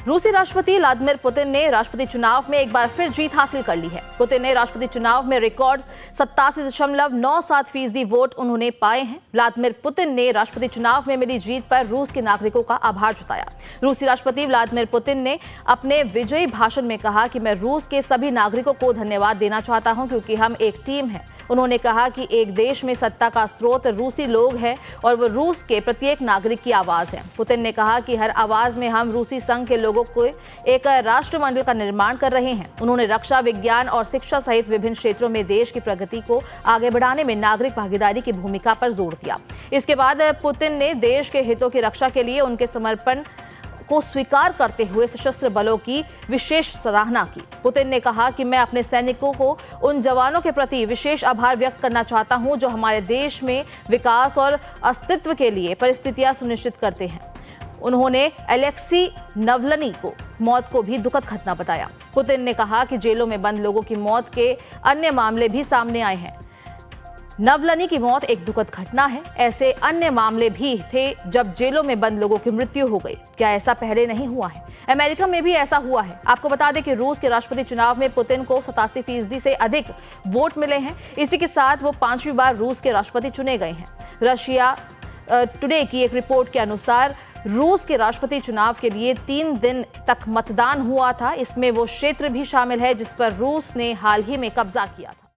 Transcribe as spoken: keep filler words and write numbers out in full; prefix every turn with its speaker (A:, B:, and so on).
A: रूसी राष्ट्रपति Vladimir Putin ने राष्ट्रपति चुनाव में एक बार फिर जीत हासिल कर ली है। पुतिन ने राष्ट्रपति चुनाव में रिकॉर्ड सत्तासी दशमलव नौ सात फीसदी वोट उन्होंने पाए हैं। व्लादिमीर पुतिन ने राष्ट्रपति चुनाव में मिली जीत पर रूस के नागरिकों का आभार जताया। रूसी राष्ट्रपति व्लादिमीर पुतिन ने अपने विजयी भाषण में कहा कि मैं रूस के सभी नागरिकों को धन्यवाद देना चाहता हूं क्योंकि हम एक टीम हैं। उन्होंने कहा कि एक देश में सत्ता का स्रोत रूसी लोग हैं और वो रूस के प्रत्येक नागरिक की आवाज है। पुतिन ने कहा कि हर आवाज में हम रूसी संघ के लोगों को एक राष्ट्रमंडल का निर्माण कर रहे हैं। उन्होंने रक्षा, विज्ञान और शिक्षा सहित विभिन्न क्षेत्रों में देश की प्रगति को आगे बढ़ाने में नागरिक भागीदारी की भूमिका पर जोर दिया। इसके बाद पुतिन ने देश के हितों की रक्षा के लिए उनके समर्पण को स्वीकार करते हुए सशस्त्र बलों की विशेष सराहना की। पुतिन ने कहा कि मैं अपने सैनिकों को उन जवानों के प्रति विशेष आभार व्यक्त करना चाहता हूं जो हमारे देश में विकास और अस्तित्व के लिए परिस्थितियां सुनिश्चित करते हैं। उन्होंने एलेक्सी नवलनी को मौत को भी दुखद घटना बताया। पुतिन ने कहा कि जेलों में बंद लोगों की मौत के अन्य मामले भी सामने आए हैं। नवलनी की मौत एक दुखद घटना है। ऐसे अन्य मामले भी थे जब जेलों में बंद लोगों की मृत्यु हो गई। क्या ऐसा पहले नहीं हुआ है? अमेरिका में भी ऐसा हुआ है। आपको बता दें कि रूस के राष्ट्रपति चुनाव में पुतिन को सतासी फीसदी से अधिक वोट मिले हैं। इसी के साथ वो पांचवी बार रूस के राष्ट्रपति चुने गए हैं। रशिया टुडे की एक रिपोर्ट के अनुसार रूस के राष्ट्रपति चुनाव के लिए तीन दिन तक मतदान हुआ था। इसमें वो क्षेत्र भी शामिल है जिस पर रूस ने हाल ही में कब्जा किया था।